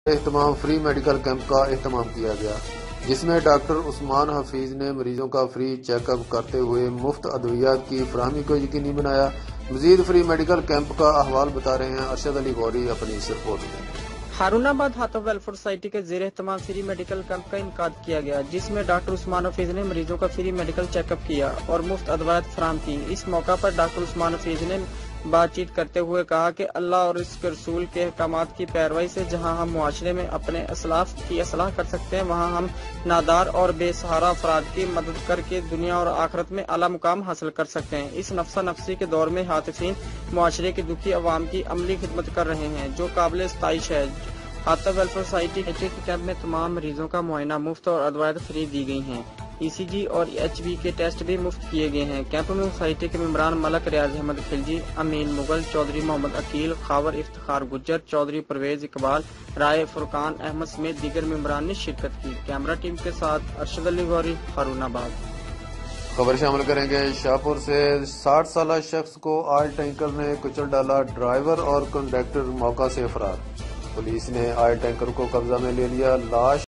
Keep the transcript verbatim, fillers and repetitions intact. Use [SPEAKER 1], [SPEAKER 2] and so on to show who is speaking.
[SPEAKER 1] اہتمام free medical camp کا اہتمام کیا گیا، جس میں ڈاکٹر عثمان حفیظ نے مریضوں کا فری چیک اپ کرتے ہوئے مفت ادویات کی فراہمی کو یقینی بنایا۔ مزید فری میڈیکل کیمپ کا احوال بتا رہے ہیں ارشد علی غوری اپنی اس رپورٹ میں۔
[SPEAKER 2] ہارون آباد ہاتھو ویلفیئر سوسائٹی کے زیر اہتمام فری میڈیکل کیمپ کا انعقاد کیا گیا، جس میں ڈاکٹر عثمان حفیظ نے مریضوں کا فری میڈیکل چیک اپ کیا اور مفت ادویات فراہم کی۔ اس موقع پر ڈاکٹر عثمان حفیظ نے بات چیت کرتے ہوئے کہا کہ اللہ اور اس کے رسول کے احکامات کی پیروی سے جہاں ہم معاشرے میں اپنے اسلاف کی اصلاح کر سکتے ہیں، وہاں ہم نادار اور بے سہارا افراد کی مدد کر کے دنیا اور آخرت میں اعلیٰ مقام حاصل کر سکتے ہیں۔ اس نفسا نفسی کے دور میں ہاتفین معاشرے کی دکھی عوام کی عملی خدمت کر رہے ہیں، جو قابل ستائش ہے۔ ہاتھو ویلفیئر سوسائٹی کے کیمپ میں تمام مریضوں کا معائنہ مفت اور ادویات فری دی گئی ہیں۔ ای سی جی اور ایچ بی کے ٹیسٹ بھی مفت کیے گئے ہیں۔ کیمپ میں سوسائٹی کے ممبران ملک ریاض احمد خلجی، امین مغل، چودھری محمد عقیل، خاور افتخار گجر، چودھری پرویز اقبال، رائے فرقان احمد سمیت دیگر ممبران نے شرکت کی۔ کیمرہ ٹیم کے ساتھ ارشد علی غوری، ہارون آباد۔
[SPEAKER 1] خبر شامل کریں گے شاہپور سے۔ ساٹھ سالہ شخص کو آئل ٹینکر نے کچل ڈالا، ڈرائیور اور کنڈکٹر موقع سے فرار۔ پولیس نے آئل ٹینکر کو قبضہ میں لے لیا۔ لاش